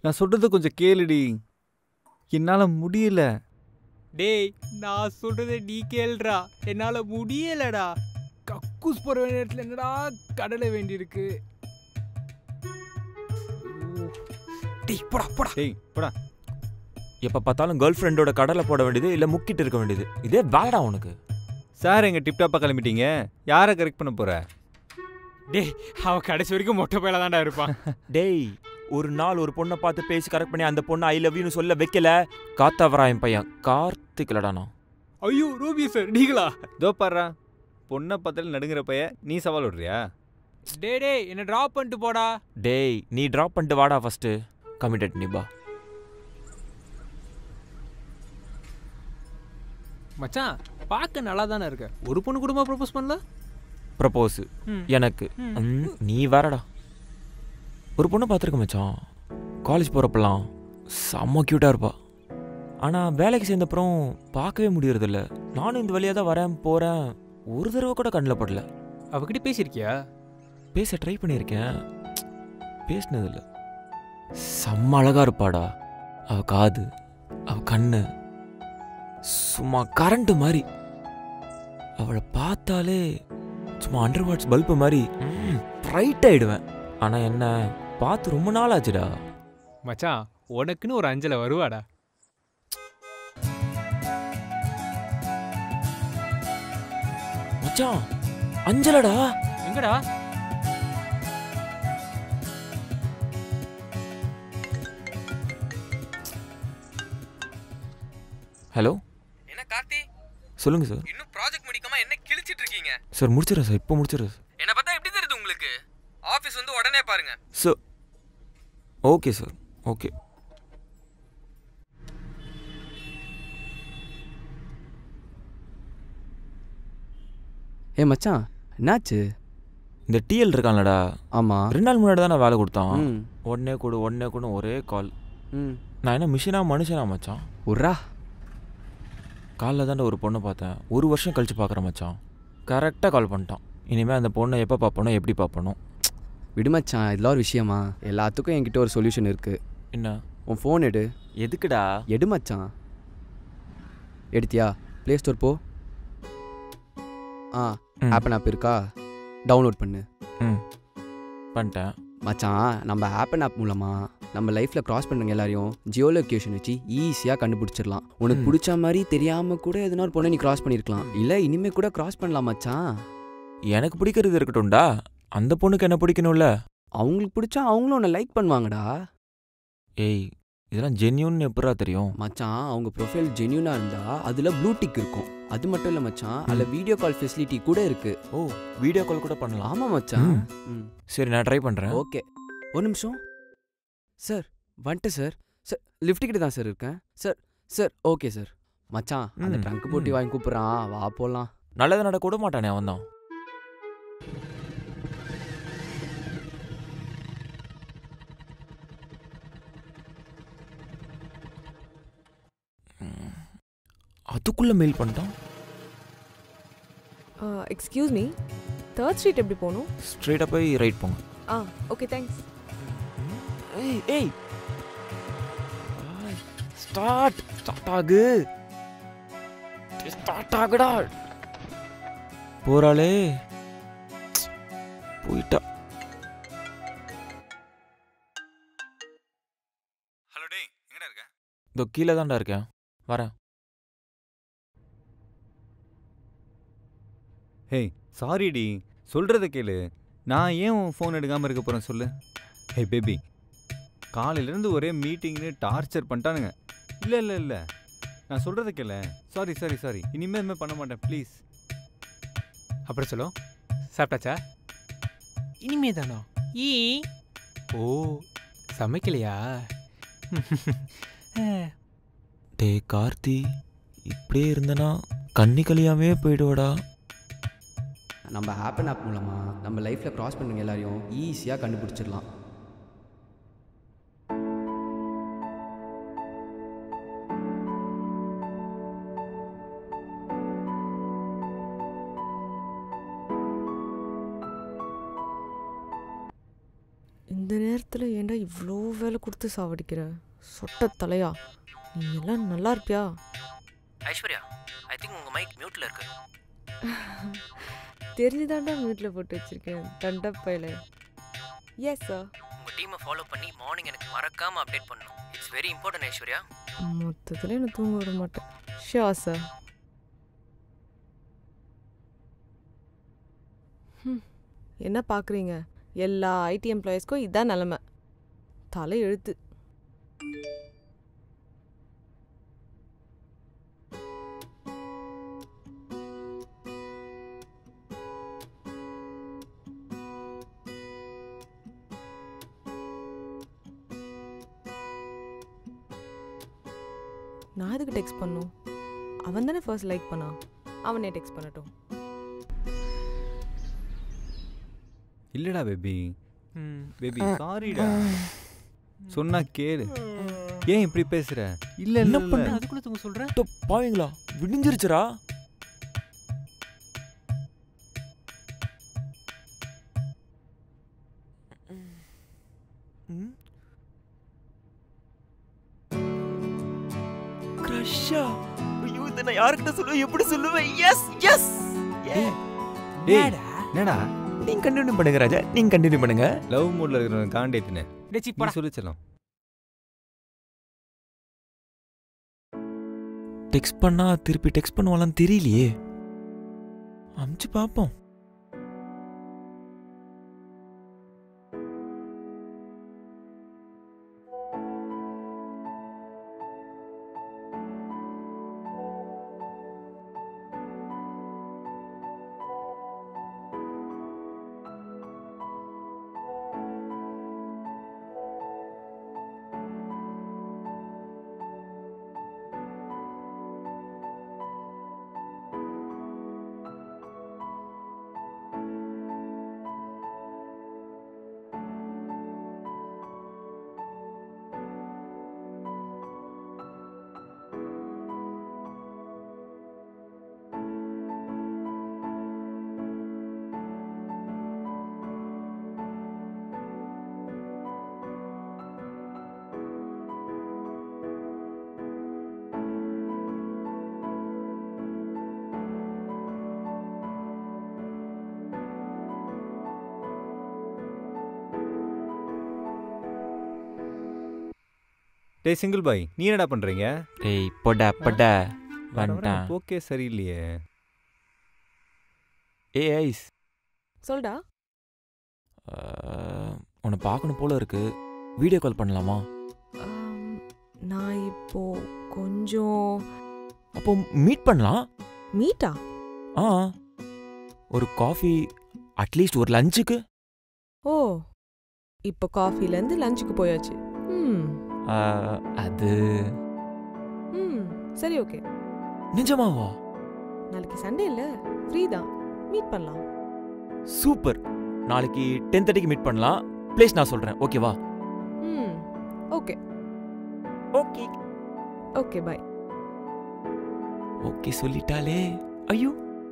நான் சொல்றது கொஞ்சம் கேளுடி. என்னால முடியல. டேய் நான் சொல்றதை நீ கேளுடா. என்னால முடியலடா. கக்கூஸ் போற நேரத்துல என்னடா கடலை வேண்டியிருக்கு. டேய் போடா போடா. டேய் போடா. எப்போ பார்த்தாலும் கேர்ள் ஃப்ரெண்டோட கடலை போட வேண்டியது இல்லை முக்கிட்டு இருக்க வேண்டியது. இதே வேலைடா உனக்கு. சார் எங்க டிப்டாப்பாக கிளம்பிட்டீங்க, யாரை கரெக்ட் பண்ண போற? டேய் அவ கடைசி வரைக்கும் மொட்டை பையில தான்டா இருப்பான். டேய் ஒரு நாள் ஒரு பொண்ணை பார்த்து பேசி கரெக்ட் பண்ணி அந்த பொண்ணை ஐ லவ் யூன்னு சொல்ல வைக்கல. காத்தாவரா என் பையன் கார்த்திக்லடா நான். ஐயோ ரூபி சார் நீங்களா? இதோ பாடுறா, பொண்ணை பார்த்தாலும் நடுங்கிற பைய, நீ சவால் விடுறியா? டேய் என்ன டிராப் பண்ணிட்டு போடா. டேய் நீ ட்ராப் பண்ணிட்டு வாடா ஃபர்ஸ்ட். கமிட்டட் நீ பா. மச்சான் பார்க்க நல்லா தானே இருக்க. ஒரு பொண்ணு கூடமா ப்ரப்போஸ் பண்ணல? ப்ரப்போஸ் எனக்கு நீ வரடா. ஒரு பொண்ணை பார்த்துருக்க மச்சான். காலேஜ் போகிறப்பெல்லாம் செம்ம க்யூட்டாக இருப்பா. ஆனால் வேலைக்கு சேர்ந்தப்புறம் பார்க்கவே முடியறதில்ல. நானும் இந்த வழியாக தான் வரேன் போகிறேன், ஒரு தடவை கூட கண்ணில் படல. அவகிட்ட பேசியிருக்கியா? பேச ட்ரை பண்ணியிருக்கேன், பேசினதில்ல. செம்ம அழகாக இருப்பாடா. அவள் காது, அவள் கண்ணு சும்மா கரண்ட்டு மாதிரி. அவளை பார்த்தாலே சும்மா 100 வாட்ஸ் பல்பு மாதிரி ப்ரைட் ஆகிடுவேன். ஆனால் என்ன பார்த்து ரொம்ப நாள் ஆச்சுடா. மச்சான் உனக்குன்னு ஒரு அஞ்சலை வருவாடா. மச்சான் அஞ்சலடா. எங்கடா? ஹலோ என்ன கார்த்தி, சொல்லுங்கள் சார். இன்னும் ப்ராஜெக்ட் முடிக்காம என்ன கிழிச்சிட்டு இருக்கீங்க? சார் முடிச்சிடறேன் சார், இப்போ முடிச்சிடறேன் சார். என்ன பார்த்தா எப்படி தெரியுது உங்களுக்கு? ஆஃபீஸ் வந்து உடனே பாருங்க. Sir okay sir okay. ஏ மச்சான் என்னாச்சு? இந்த டிஎல் இருக்கான்லடா. ஆமாம் 2 நாள் முன்னாடி தான் நான் வேலை கொடுத்தான். உடனே கூட ஒரே கால். நான் என்ன மிஷினா மனுஷனா மச்சான்? உர்ரா. காலில் தான்டா ஒரு பொண்ணை பார்த்தேன், 1 வருஷம் கழிச்சு பார்க்குறேன் மச்சான். கரெக்டாக கால் பண்ணிட்டான். இனிமேல் அந்த பொண்ணை எப்போ பார்ப்பனோ எப்படி பார்ப்பனோ. விடு மச்சான், இதெல்லாம் ஒரு விஷயமா? எல்லாத்துக்கும் என்கிட்ட ஒரு சொல்யூஷன் இருக்குது. என்ன? உன் ஃபோன் எடு. எதுக்குடா? எடு மச்சான். எடுத்தியா? ப்ளே ஸ்டோர் போ. ஆப் இருக்கா? டவுன்லோட் பண்ணு. பண்ணிட்டேன் மச்சான். நம்ம ஆப் மூலமாக நம்ம லைஃப்பில் க்ராஸ் பண்ணுங்க எல்லாரையும் ஜியோ லொக்கேஷன் வச்சு ஈஸியாக கண்டுபிடிச்சிடலாம். உனக்கு பிடிச்ச மாதிரி தெரியாமல் கூட எதுனா ஒரு பொண்ணை நீ க்ராஸ் பண்ணியிருக்கலாம், இல்லை இனிமேல் கூட க்ராஸ் பண்ணலாம் மச்சான். எனக்கு பிடிக்கிறது இருக்கட்டும்டா, அந்த பொண்ணுக்கு என்ன பிடிக்கணும்ல? அவங்களுக்கு பிடிச்சா அவங்களும் உன்னை லைக் பண்ணுவாங்கடா. ஏய் இதெல்லாம் ஜென்யூன்னு எப்படா தெரியும்? மச்சான் அவங்க ப்ரொஃபைல் ஜென்யூனாக இருந்தால் அதில் ப்ளூ டிக் இருக்கும். அது மட்டும் இல்லை மச்சான், அதில் வீடியோ கால் ஃபெசிலிட்டி கூட இருக்குது. ஓ வீடியோ கால் கூட பண்ணலாம்? ஆமாம் மச்சான். சரி நான் ட்ரை பண்ணுறேன். ஓகே ஒரு நிமிஷம் சார். வந்துட்டு சார். சார் லிஃப்ட் கிட்ட தான் சார் இருக்கேன் சார். Sir okay sir. மச்சான் அந்த ட்ரங்க் போட்டி வாங்கி கூப்பிட்றான், வா போகலாம். நல்லது நடக்க விட மாட்டானே அவன் தான். அதுக்குள்ள மெயில் பண்ணிட்டான். எக்ஸ்கியூஸ் மீ, 3rd ஸ்ட்ரீட் எப்படி போகணும்? ஸ்ட்ரெயிட்டாக போய் ரைட் போங்க. Okay thanks. ஏய் ஏய் ஸ்டார்ட் ஆகு. ஸ்டார்ட் ஆகுடா. போறாளே போயிட்டா. ஹலோ டேய், எங்கடா இருக்க? இதோ கீழே தான்டா இருக்கேன், வரேன். ஹேய் சாரிடி, சொல்கிறத கேளு. நான் ஏன் உன் ஃபோன் எடுக்காமல் இருக்க போகிறேன் சொல்லு. ஹே பேபி, காலையிலேருந்து ஒரே மீட்டிங்னு டார்ச்சர் பண்ணிட்டானுங்க. இல்லை இல்லை இல்லை, நான் சொல்கிறத கேளு. சாரி இனிமேல் இதுமாதிரி பண்ண மாட்டேன் ப்ளீஸ். அப்புறம் சொல்லு, சாப்பிட்டாச்சா? இனிமே தானோ? ஓ சமைக்கலையா? டே கார்த்தி, இப்படியே இருந்தனா கண்ணி கலியாமே போயிடுவடா. நம்ம ஆப் மூலமாக நம்ம லைஃப்பில் க்ராஸ் பண்ணுங்க எல்லாரையும் ஈஸியாக கண்டுபிடிச்சிடலாம். இந்த நேரத்தில் ஏன்டா இவ்வளோ வேலை கொடுத்து சாவடிக்கிற சொட்ட தலையா? நீ எல்லாம் நல்லா இருப்பியா? ஐஸ்வர்யா, ஐ திங்க் உங்கள் மைக் மியூட்டில் இருக்கு. தெரிஞ்சுதாண்டா மியூட்டில் போட்டு வச்சிருக்கேன் தண்டப்பையில. Yes sir. உங்கள் டீமை ஃபாலோ பண்ணி மார்னிங் எனக்கு மறக்காமல் அப்டேட் பண்ணணும். It's very important Aishwarya. மொத்தத்தில் என்ன தூங்க விட மாட்டேன். Sure sir. என்ன பார்க்குறீங்க? எல்லா ஐடி எம்ப்ளாயீஸ்க்கும் இதான் நிலமை. தலை எழுத்து. நான் எதுக்கு டெக்ஸ்ட் பண்ணும்? அவன் தானே ஃபர்ஸ்ட் லைக் பண்ணான். அவனே டெக்ஸ்ட் பண்ணட்டும். இல்லடா பேபி. பேபி சாரிடா. சொன்னா கேளு. ஏன் இப்படி பேசுற? இல்ல என்ன இல்ல பண்ண? அதுக்குள்ள தூங்க சொல்கிறேன். பாவீங்களா, விடிஞ்சிருச்சுரா. கிரஷா, ஐயோ இதை நான் யாருக்கிட்ட சொல்லுவேன், எப்படி சொல்லுவேன்? Yes yes. டேய் என்னடா நீங்க கண்டினியூ பண்ணுங்க ராஜா, நீங்க கண்டினியூ பண்ணுங்க. லவ் மூட்ல இருக்கிறவன் காண்டேத்துனே டேச்சி நீ போடா. சொல்லிச்சலாம். டெக்ஸ்ட் பண்ணா திருப்பி டெக்ஸ்ட் பண்ணுவாளான்னு தெரியலையே. அமுச்சு பார்ப்போம். டேய் சிங்கிள் பாய், நீ என்னடா பண்றீங்க? டேய் போடா போடா வந்துட்டான். ஓகே சரியில்லையே. ஏய் ஐஸ், சொல்டா. உன்னை பார்க்கணும் போல இருக்கு. வீடியோ கால் பண்ணலாமா? நான் இப்போ கொஞ்சம் அப்போ மீட் பண்ணலாம். மீட்டா? ஆ, ஒரு காஃபி, அட்லீஸ்ட் ஒரு லஞ்சுக்கு. ஓ, இப்போ காஃபிலேருந்து லஞ்சுக்கு போயாச்சு. அது சரி ஓகே. நிஜமாவா? நாளைக்கு சண்டே இல்லை, ஃப்ரீ தான், மீட் பண்ணலாம். சூப்பர். நாளைக்கு 10:30க்கு மீட் பண்ணலாம். பிளேஸ் நான் சொல்கிறேன், ஓகேவா? Okay okay okay bye. Okay சொல்லிட்டாலே. ஐயோ,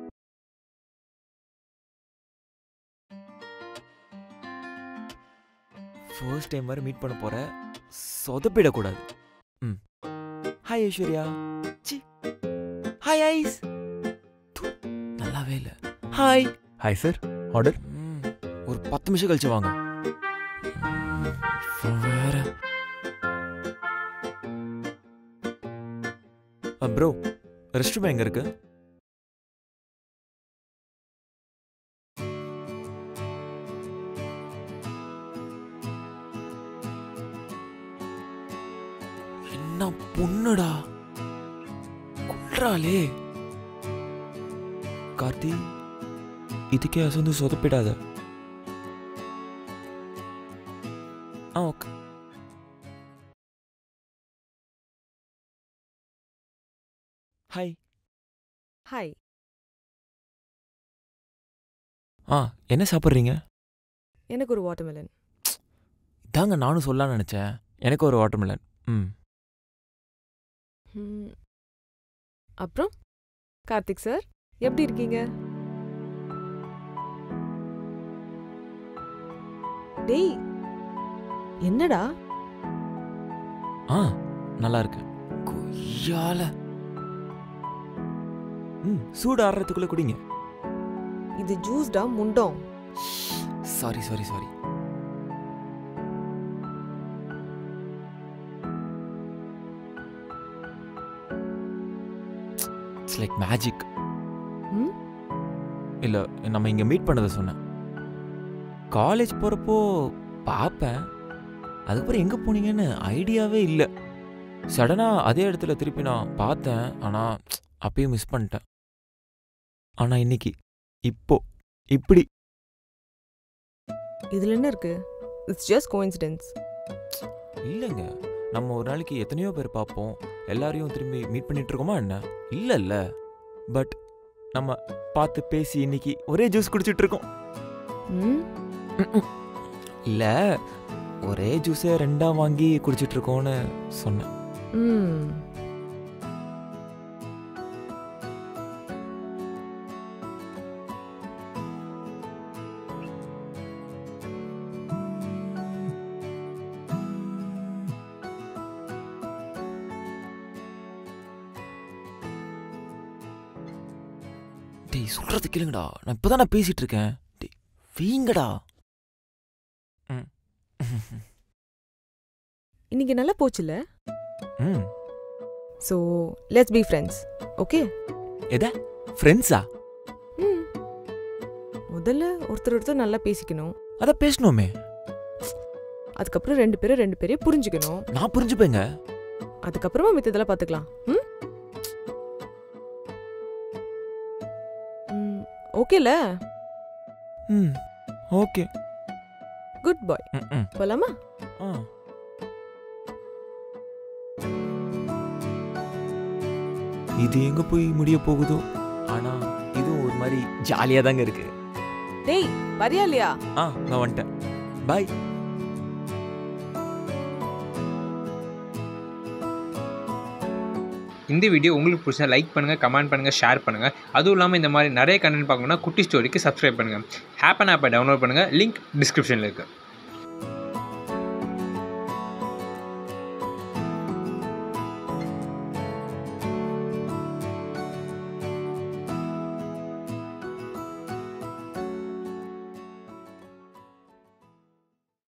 ஃபர்ஸ்ட் டைம் வரை மீட் பண்ண போற, சொதப்பிடக்கூடாது. ஹாய் ஐஸ்வர்யா. சி, ஹாய் ஐஸ். நல்லாவே இல்லை. ஹாய். Hi sir, order. ஒரு 10 நிமிஷம் கழிச்சு வாங்க. வேற ப்ரோ, ரெஸ்ட் ரூம் எங்க இருக்கு? என்ன பொண்ணுடா, குள்றாளே. கார்த்தி, இதுக்கே அசந்து சொதப்பிடாத. ஓகே. ஹாய். ஹாய். என்ன சாப்பிட்றீங்க? எனக்கு ஒரு வாட்டர்மெலன். இதாங்க நானும் சொல்லலாம்னு நினச்சேன். எனக்கு ஒரு வாட்டர்மெலன். அப்புறம் கார்த்திக் சார் எப்படி இருக்கீங்க? டேய் என்னடா நல்லா இருக்கேன். கொய்யால. சூடு ஆடுறதுக்குள்ள குடிங்க. இது ஜூஸ்டா முண்டம். சாரி. It's like magic. இல்லை, நம்ம இங்கே மீட் பண்ணதை சொன்னேன். காலேஜ் போகிறப்போ பார்ப்பேன், அதுக்கப்புறம் எங்கே போனீங்கன்னு ஐடியாவே இல்லை. சடனாக அதே இடத்துல திருப்பி நான் பார்த்தேன், ஆனால் அப்பயும் மிஸ் பண்ணிட்டேன். ஆனால் இன்னைக்கு இப்படி இதுல என்ன இருக்கு? It's just coincidence. இல்லைங்க, நம்ம ஒரு நாளைக்கு எத்தனையோ பேர் பார்ப்போம், எல்லாரையும் திரும்பி மீட் பண்ணிட்டு இருக்கோமா என்ன? இல்லைல்ல. பட் நம்ம பார்த்து பேசி இன்னைக்கு ஒரே ஜூஸ் குடிச்சிட்டு இருக்கோம். இல்லை, ஒரே ஜூஸை 2ஆ வாங்கி குடிச்சிட்டு இருக்கோன்னு சொன்னேன். டேய், சொல்றது கேளுங்கடா, நான் இப்போதான் நான் பேசிட்டு இருக்கேன். டேய் வீங்கடா. இன்னைக்கு நல்லா போச்சுல. ம். So let's be friends, okay? எதா ஃப்ரெண்ட்ஸா? முதல்ல ஒருத்தர் நல்லா பேசிக்கணும். அதான் பேசணுமே. அதுக்கப்புறம் ரெண்டு பேரையும் புரிஞ்சுக்கணும். நான் புரிஞ்சுப்பேங்க. அதுக்கப்புறமா மித்ததெல்லாம் பார்த்துக்கலாம். ஓகேல? ஓகே. Good bye. போலாமா? இது எங்க போய் முடிய போகுதோ, ஆனா இது ஒரு மாதிரி ஜாலியா தாங்க இருக்கு. டேய், வரியா இல்லையா? நான் வந்துட்டேன். பாய். இந்த வீடியோ உங்களுக்கு பிடிச்சா லைக் பண்ணுங்கள், கமெண்ட் பண்ணுங்கள், ஷேர் பண்ணுங்கள். அதுவும் இல்லாமல் இந்த மாதிரி நிறைய கண்டென்ட் பார்க்கணுன்னா குட்டி ஸ்டோரிக்கு சப்ஸ்கிரைப் பண்ணுங்கள். ஹேப்பன் ஆப்பை டவுன்லோட் பண்ணுங்கள். லிங்க் டிஸ்கிரிப்ஷனில் இருக்குது.